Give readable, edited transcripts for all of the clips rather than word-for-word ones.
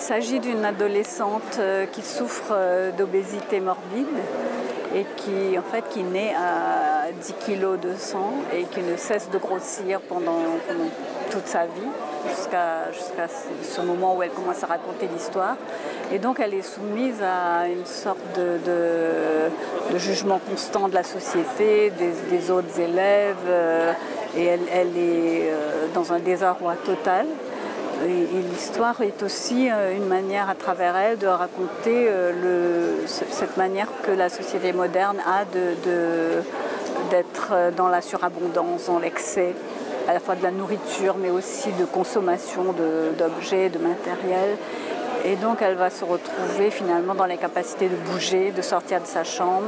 s'agit d'une adolescente qui souffre d'obésité morbide et qui naît à 10 kg de sang et qui ne cesse de grossir pendant toute sa vie, jusqu'à ce moment où elle commence à raconter l'histoire. Et donc elle est soumise à une sorte de jugement constant de la société, des autres élèves, et elle est dans un désarroi total. Et l'histoire est aussi une manière à travers elle de raconter cette manière que la société moderne a d'être dans la surabondance, dans l'excès, à la fois de la nourriture mais aussi de consommation d'objets, de matériel. Et donc elle va se retrouver finalement dans les capacités de bouger, de sortir de sa chambre.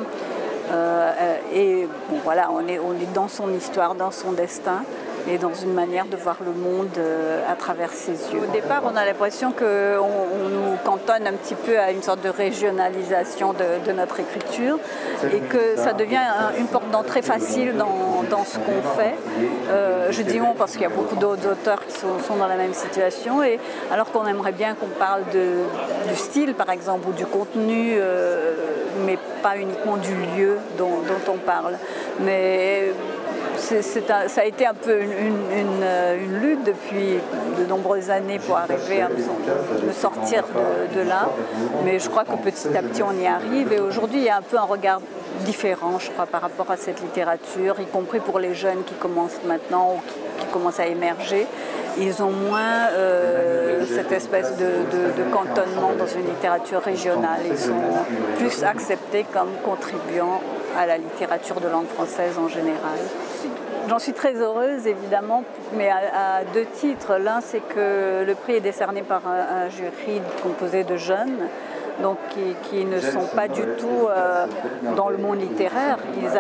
Et bon, voilà, on est dans son histoire, dans son destin, et dans une manière de voir le monde à travers ses yeux. Au départ, on a l'impression qu'on nous cantonne un petit peu à une sorte de régionalisation de notre écriture et que ça devient une porte d'entrée facile dans ce qu'on fait. Je dis on parce qu'il y a beaucoup d'autres auteurs qui sont dans la même situation, et alors qu'on aimerait bien qu'on parle du style, par exemple, ou du contenu, mais pas uniquement du lieu dont on parle. Mais ça a été un peu une lutte depuis de nombreuses années pour arriver à me sortir de là. Mais je crois que petit à petit on y arrive, et aujourd'hui il y a un peu un regard différent, je crois, par rapport à cette littérature, y compris pour les jeunes qui commencent maintenant ou qui commencent à émerger. Ils ont moins cette espèce de cantonnement dans une littérature régionale. Ils sont plus acceptés comme contribuant à la littérature de langue française en général. J'en suis très heureuse, évidemment, mais à deux titres. L'un, c'est que le prix est décerné par un jury composé de jeunes, donc qui ne sont pas du tout dans le monde littéraire.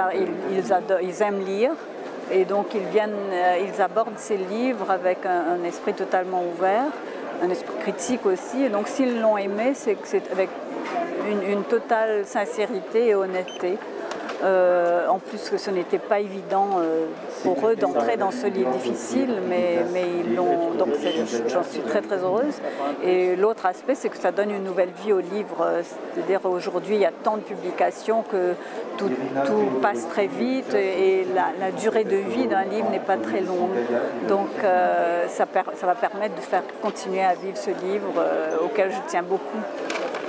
Ils aiment lire, et donc ils abordent ces livres avec un esprit totalement ouvert, un esprit critique aussi. Et donc s'ils l'ont aimé, c'est que c'est avec une totale sincérité et honnêteté. En plus que ce n'était pas évident pour eux d'entrer dans ce livre difficile, mais ils l'ont, donc j'en suis très très heureuse. Et l'autre aspect, c'est que ça donne une nouvelle vie au livre, c'est-à-dire aujourd'hui il y a tant de publications que tout passe très vite, et la durée de vie d'un livre n'est pas très longue. Donc ça va permettre de faire continuer à vivre ce livre auquel je tiens beaucoup.